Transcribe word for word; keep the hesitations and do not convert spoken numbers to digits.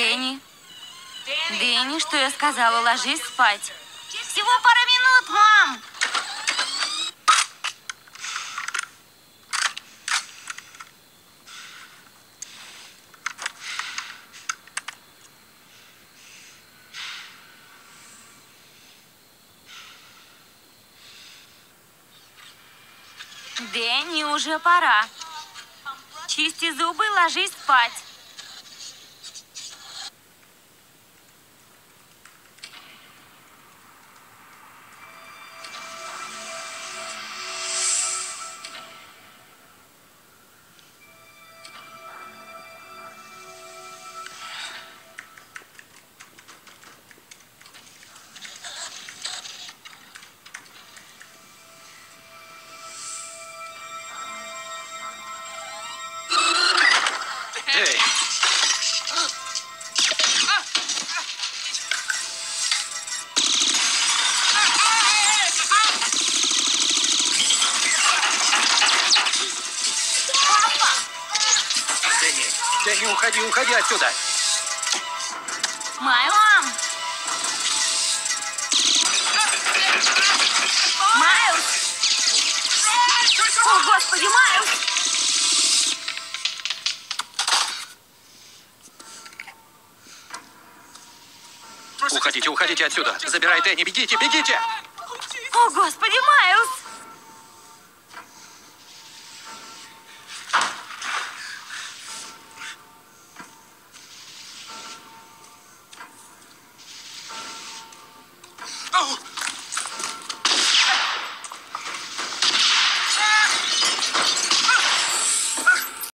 Дэнни. Дэнни, что я сказала, ложись спать. Всего пара минут, мам. Дэнни, уже пора. Чисти зубы, ложись спать. Эй! Дэнни, Дэнни, уходи, уходи отсюда! Майлз? Мам! Майлз! О, Господи, Майлз! Уходите, уходите отсюда! Забирай Дэнни, бегите, бегите! О, Господи, Майлз!